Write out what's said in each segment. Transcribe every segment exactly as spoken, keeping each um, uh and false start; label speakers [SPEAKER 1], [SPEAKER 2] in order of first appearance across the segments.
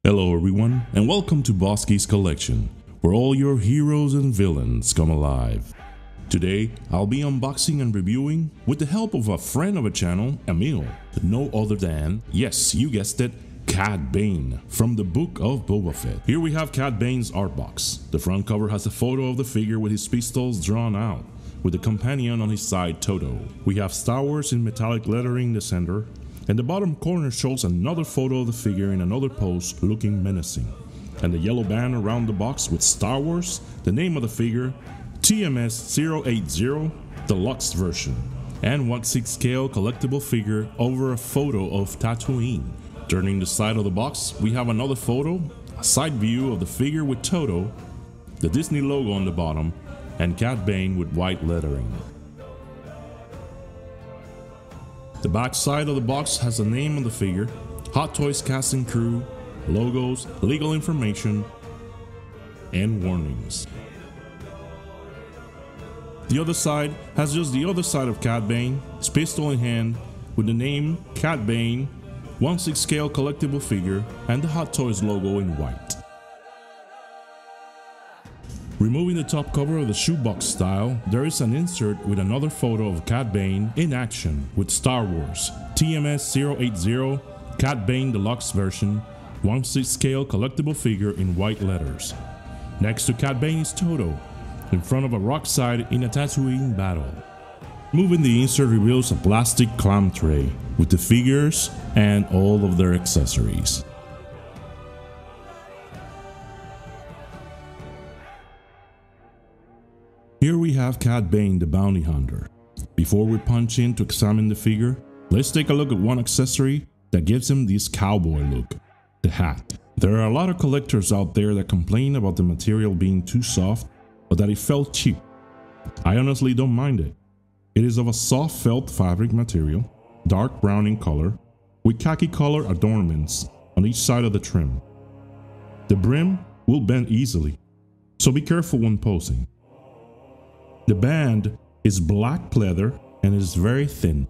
[SPEAKER 1] Hello everyone, and welcome to Bosky's Collection, where all your heroes and villains come alive. Today, I'll be unboxing and reviewing, with the help of a friend of the channel, Emil, no other than, yes, you guessed it, Cad Bane, from the Book of Boba Fett. Here we have Cad Bane's art box. The front cover has a photo of the figure with his pistols drawn out, with the companion on his side, Toto. We have Star Wars in metallic lettering in the center, and the bottom corner shows another photo of the figure in another pose looking menacing. And the yellow band around the box with Star Wars, the name of the figure, T M S zero eight zero, deluxe version, and one sixth scale collectible figure over a photo of Tatooine. Turning the side of the box, we have another photo, a side view of the figure with Toto, the Disney logo on the bottom, and Cad Bane with white lettering. The back side of the box has the name of the figure, Hot Toys cast and crew, logos, legal information, and warnings. The other side has just the other side of Cad Bane, his pistol in hand, with the name Cad Bane, one sixth scale collectible figure, and the Hot Toys logo in white. Removing the top cover of the shoebox style, there is an insert with another photo of Cad Bane in action with Star Wars, T M S zero eight zero, Cad Bane deluxe version, one sixth scale collectible figure in white letters. Next to Cad Bane is Toto, in front of a rock side in a Tatooine battle. Moving the insert reveals a plastic clam tray with the figures and all of their accessories. Here we have Cad Bane the Bounty Hunter. Before we punch in to examine the figure, let's take a look at one accessory that gives him this cowboy look, the hat. There are a lot of collectors out there that complain about the material being too soft or that it felt cheap. I honestly don't mind it. It is of a soft felt fabric material, dark brown in color, with khaki color adornments on each side of the trim. The brim will bend easily, so be careful when posing. The band is black pleather and is very thin.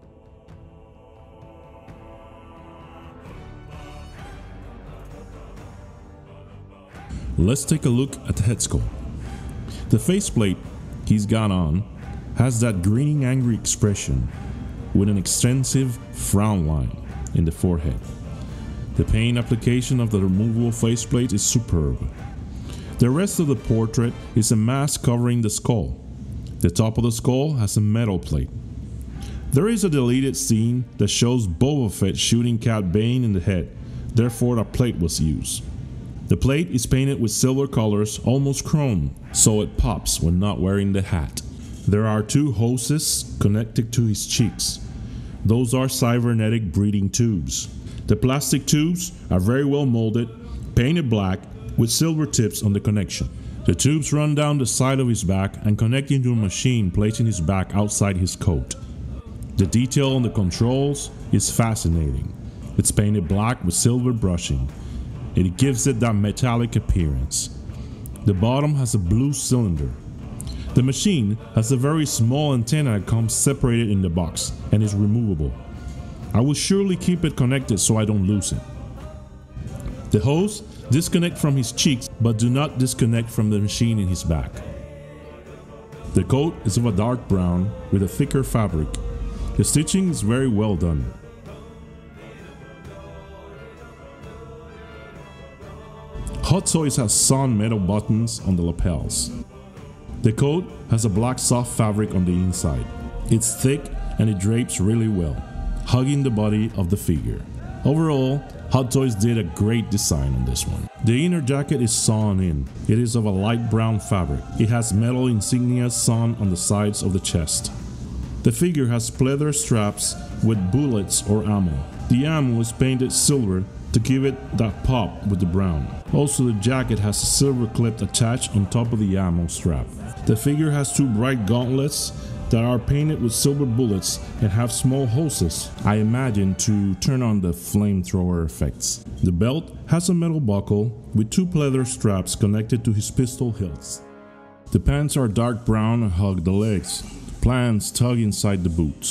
[SPEAKER 1] Let's take a look at the head sculpt. The faceplate he's got on has that grinning angry expression with an extensive frown line in the forehead. The paint application of the removable faceplate is superb. The rest of the portrait is a mask covering the skull. The top of the skull has a metal plate. There is a deleted scene that shows Boba Fett shooting Cad Bane in the head, therefore a plate was used. The plate is painted with silver colors, almost chrome, so it pops when not wearing the hat. There are two hoses connected to his cheeks. Those are cybernetic breathing tubes. The plastic tubes are very well molded, painted black, with silver tips on the connection. The tubes run down the side of his back and connect into a machine placing his back outside his coat. The detail on the controls is fascinating. It's painted black with silver brushing. It gives it that metallic appearance. The bottom has a blue cylinder. The machine has a very small antenna that comes separated in the box and is removable. I will surely keep it connected so I don't lose it. The hose disconnect from his cheeks but do not disconnect from the machine in his back. The coat is of a dark brown with a thicker fabric. The stitching is very well done. Hot Toys has sawn metal buttons on the lapels. The coat has a black soft fabric on the inside. It's thick and it drapes really well, hugging the body of the figure. Overall, Hot Toys did a great design on this one. The inner jacket is sawn in. It is of a light brown fabric. It has metal insignia sawn on the sides of the chest. The figure has pleather straps with bullets or ammo. The ammo is painted silver to give it that pop with the brown. Also, the jacket has a silver clip attached on top of the ammo strap. The figure has two bright gauntlets that are painted with silver bullets and have small hoses, I imagine, to turn on the flamethrower effects. The belt has a metal buckle with two pleather straps connected to his pistol hilts. The pants are dark brown and hug the legs. The pants tug inside the boots.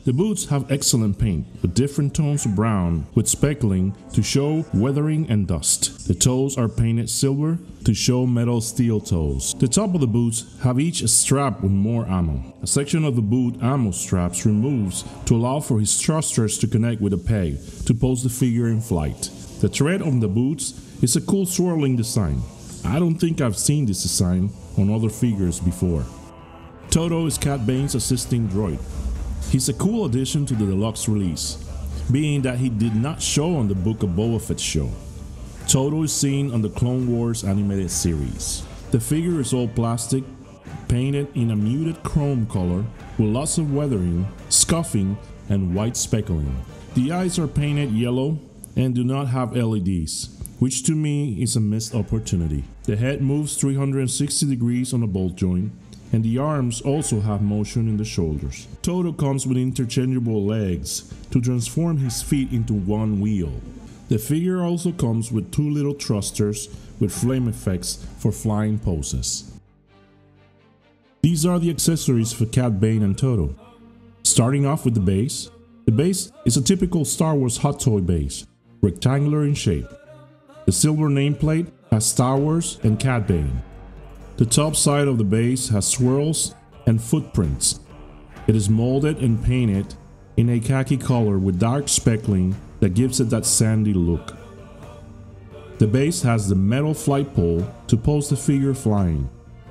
[SPEAKER 1] The boots have excellent paint with different tones of brown with speckling to show weathering and dust. The toes are painted silver to show metal steel toes. The top of the boots have each a strap with more ammo. A section of the boot ammo straps removes to allow for his thrusters to connect with a peg to pose the figure in flight. The tread on the boots is a cool swirling design. I don't think I've seen this design on other figures before. Todo is Cad Bane's assisting droid. He's a cool addition to the deluxe release, being that he did not show on the Book of Boba Fett show. Todo is seen on the Clone Wars animated series. The figure is all plastic, painted in a muted chrome color with lots of weathering, scuffing, and white speckling. The eyes are painted yellow and do not have L E Ds, which to me is a missed opportunity. The head moves three hundred sixty degrees on a bolt joint, and the arms also have motion in the shoulders. Todo comes with interchangeable legs to transform his feet into one wheel. The figure also comes with two little thrusters with flame effects for flying poses. These are the accessories for Cad Bane and Todo. Starting off with the base. The base is a typical Star Wars hot toy base, rectangular in shape. The silver nameplate has Star Wars and Cad Bane. The top side of the base has swirls and footprints. It is molded and painted in a khaki color with dark speckling that gives it that sandy look. The base has the metal flight pole to pose the figure flying.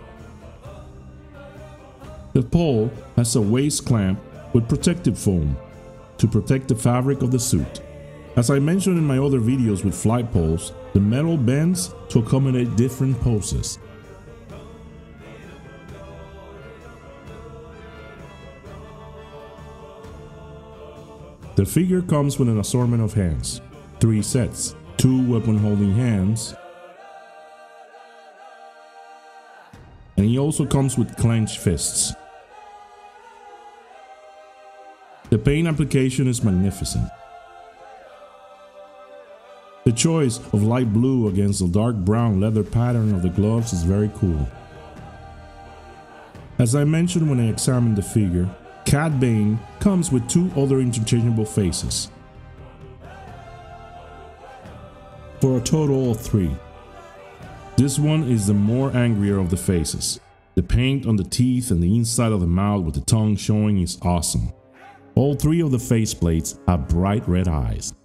[SPEAKER 1] The pole has a waist clamp with protective foam to protect the fabric of the suit. As I mentioned in my other videos with flight poles, the metal bends to accommodate different poses. The figure comes with an assortment of hands, three sets, two weapon holding hands, and he also comes with clenched fists. The paint application is magnificent. The choice of light blue against the dark brown leather pattern of the gloves is very cool. As I mentioned when I examined the figure, Cad Bane comes with two other interchangeable faces, for a total of three. This one is the more angrier of the faces. The paint on the teeth and the inside of the mouth with the tongue showing is awesome. All three of the faceplates have bright red eyes.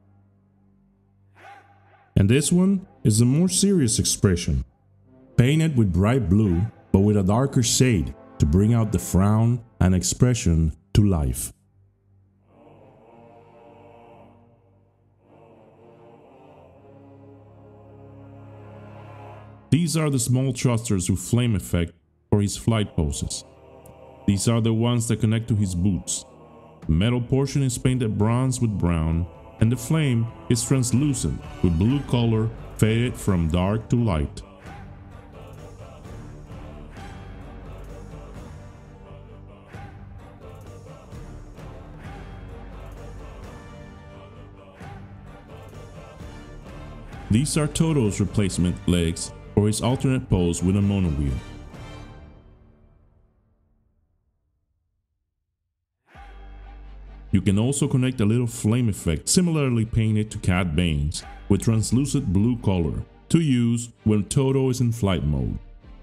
[SPEAKER 1] And this one is the more serious expression, painted with bright blue but with a darker shade to bring out the frown and expression to life. These are the small thrusters with flame effect for his flight poses. These are the ones that connect to his boots. The metal portion is painted bronze with brown, and the flame is translucent with blue color faded from dark to light. These are Todo's replacement legs for his alternate pose with a monowheel. You can also connect a little flame effect similarly painted to Cad Bane's with translucent blue color to use when Todo is in flight mode.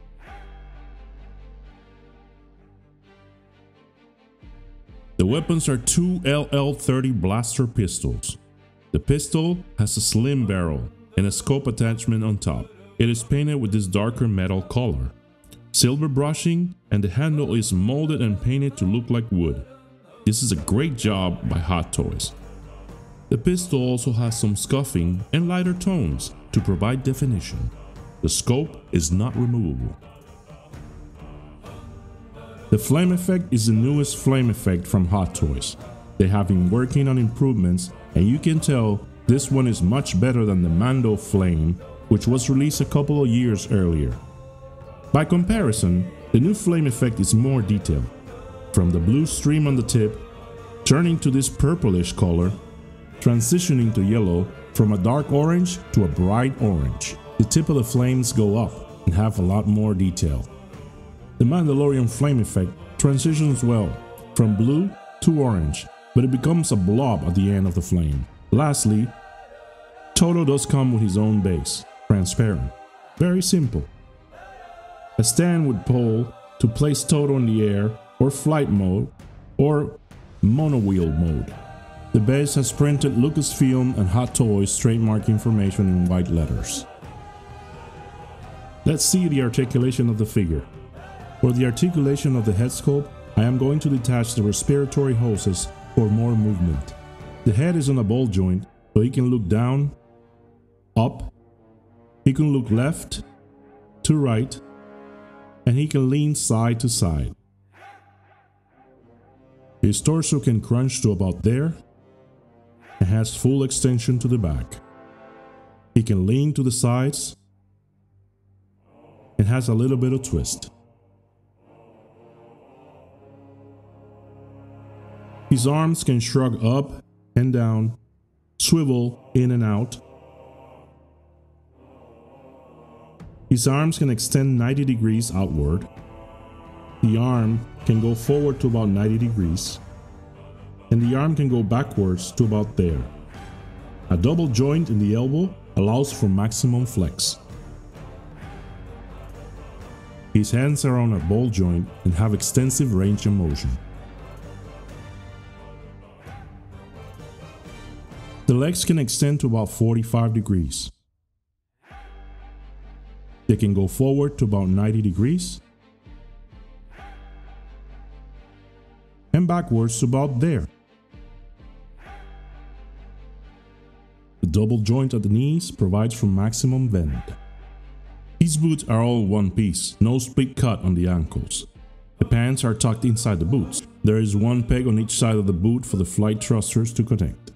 [SPEAKER 1] The weapons are two L L thirty blaster pistols. The pistol has a slim barrel and a scope attachment on top. It is painted with this darker metal color, silver brushing, and the handle is molded and painted to look like wood. This is a great job by Hot Toys. The pistol also has some scuffing and lighter tones to provide definition. The scope is not removable. The flame effect is the newest flame effect from Hot Toys. They have been working on improvements, and you can tell this one is much better than the Mando Flame, which was released a couple of years earlier. By comparison, the new flame effect is more detailed, from the blue stream on the tip, turning to this purplish color, transitioning to yellow, from a dark orange to a bright orange. The tip of the flames go up and have a lot more detail. The Mandalorian flame effect transitions well, from blue to orange, but it becomes a blob at the end of the flame. Lastly, Toto does come with his own base, transparent. Very simple. A stand with pole to place Toto in the air, or flight mode, or monowheel mode. The base has printed Lucasfilm and Hot Toys trademark information in white letters. Let's see the articulation of the figure. For the articulation of the head sculpt, I am going to detach the respiratory hoses for more movement. The head is on a ball joint, so he can look down, up, he can look left to right, and he can lean side to side. His torso can crunch to about there and has full extension to the back. He can lean to the sides and has a little bit of twist. His arms can shrug up and down, swivel in and out. His arms can extend ninety degrees outward. The arm can go forward to about ninety degrees, and the arm can go backwards to about there. A double joint in the elbow allows for maximum flex. His hands are on a ball joint and have extensive range of motion. The legs can extend to about forty-five degrees. They can go forward to about ninety degrees and backwards to about there. The double joint at the knees provides for maximum bend. These boots are all one piece, no split cut on the ankles. The pants are tucked inside the boots. There is one peg on each side of the boot for the flight thrusters to connect.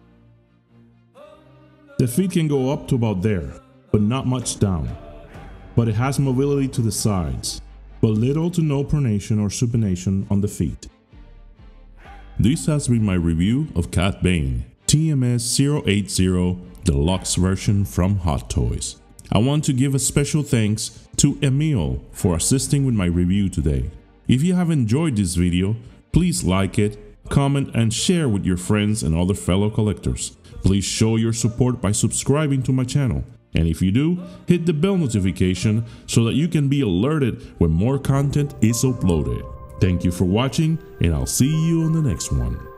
[SPEAKER 1] The feet can go up to about there, but not much down. But it has mobility to the sides, but little to no pronation or supination on the feet. This has been my review of Cad Bane, T M S zero eight zero Deluxe version from Hot Toys. I want to give a special thanks to Emil for assisting with my review today. If you have enjoyed this video, please like it, comment and share with your friends and other fellow collectors. Please show your support by subscribing to my channel. And if you do, hit the bell notification so that you can be alerted when more content is uploaded. Thank you for watching, and I'll see you on the next one.